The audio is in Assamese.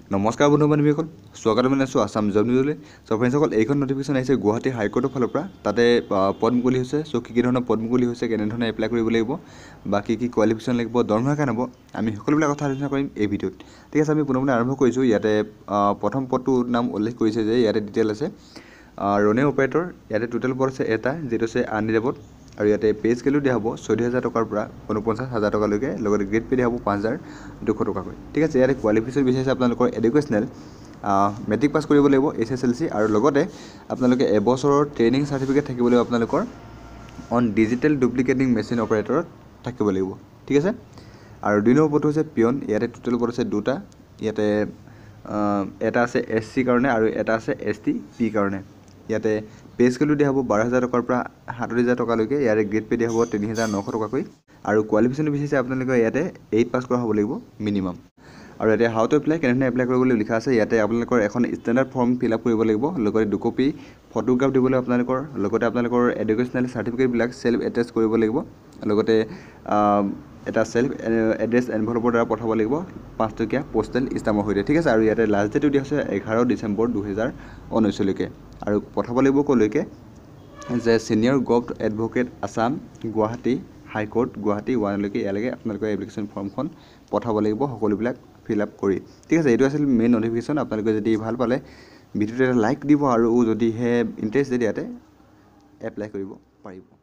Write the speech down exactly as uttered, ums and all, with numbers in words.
নমস্কাৰ বন্ধু বান্ধৱীসকল, স্বাগতম জনাইছোঁ আছাম জব নিউজলৈ। চ' ফ্ৰেণ্ডসকল, এইখন নটিফিকেশ্যন আহিছে গুৱাহাটী হাইকোৰ্টৰ ফালৰ পৰা। তাতে পদ মুকলি হৈছে। চ' কি কি ধৰণৰ পদ মুকলি হৈছে, কেনেধৰণে এপ্লাই কৰিব লাগিব, বা কি কি কোৱালিফিকেশ্যন লাগিব, দৰমহা কিমান হ'ব, আমি সকলোবিলাক কথা আলোচনা কৰিম এই ভিডিঅ'ত। ঠিক আছে, আমি পোনপ্ৰথমে আৰম্ভ কৰিছোঁ। ইয়াতে প্ৰথম পদটোৰ নাম উল্লেখ কৰিছে যে ইয়াতে ডিটেইল আছে ৰনে অপাৰেটৰ। ইয়াতে টোটেল পদ আছে এটা, যিটো হৈছে আনৰিজাৰ্ভড, আৰু ইয়াতে পে স্কেলো দিয়া হ'ব চৈধ্য হাজাৰ টকাৰ পৰা ঊনপঞ্চাছ হাজাৰ টকালৈকে, লগতে গ্ৰেড পে দিয়া হ'ব পাঁচ হাজাৰ দুশ টকাকৈ। ঠিক আছে, ইয়াতে কোৱালিফিকেশ্যন বিচাৰিছে আপোনালোকৰ এডুকেশ্যনেল মেট্ৰিক পাছ কৰিব লাগিব, এইচ এছ এল চি, আৰু লগতে আপোনালোকে এবছৰৰ ট্ৰেইনিং চাৰ্টিফিকেট থাকিব লাগিব আপোনালোকৰ অন ডিজিটেল ডুপ্লিকেটিং মেচিন অপাৰেটৰত থাকিব লাগিব। ঠিক আছে, আৰু দুই নম্বৰ পদটো হৈছে পিয়ন। ইয়াতে টোটেল পদ আছে দুটা। ইয়াতে এটা আছে এছ চি কাৰণে আৰু এটা আছে এছ টি পি কাৰণে। ইয়াতে পে স্কেলো দিয়া হ'ব বাৰ হাজাৰ টকাৰ পৰা সাতত্ৰিছ হাজাৰ টকালৈকে। ইয়াতে গ্ৰেড পে দিয়া হ'ব তিনি হাজাৰ নশ টকাকৈ, আৰু কোৱালিফিকেশ্যন বিচাৰিছে আপোনালোকে ইয়াতে এইট পাছ কৰা হ'ব লাগিব মিনিমাম। আৰু ইয়াতে হাউ টু এপ্লাই, কেনেধৰণে এপ্লাই কৰিবলৈ লিখা আছে। ইয়াতে আপোনালোকৰ এখন ষ্টেণ্ডাৰ্ড ফৰ্ম ফিল আপ কৰিব লাগিব, লগতে দুকপি ফটোগ্ৰাফ দিব লাগিব আপোনালোকৰ, লগতে আপোনালোকৰ এডুকেশ্যনেল চাৰ্টিফিকেটবিলাক চেল্ফ এটেচ কৰিব লাগিব, লগতে এটা চেল্ফ এড্ৰেছ এনভেলপৰ দ্বাৰা পঠাব লাগিব পাঁচটকীয়া পোষ্টেল ষ্টাম্পৰ সৈতে। ঠিক আছে, আৰু ইয়াতে লাষ্ট ডেটটো দিয়া হৈছে এঘাৰ ডিচেম্বৰ দুহেজাৰ ঊনৈছলৈকে, আৰু পঠাব লাগিব ক'লৈকে যে senior gov advocate Assam Guwahati high court Guwahati ওৱানলৈকে, ইয়ালৈকে আপোনালোকৰ এপ্লিকেশ্যন ফৰ্মখন পঠাব লাগিব সকলোবিলাক ফিল আপ কৰি। ঠিক আছে, এইটো আছিল মেইন নটিফিকেশ্যন। আপোনালোকে যদি ভাল পালে ভিডিঅ'টো এটা লাইক দিব, আৰু যদিহে ইণ্টাৰেষ্টেড ইয়াতে এপ্লাই কৰিব পাৰিব।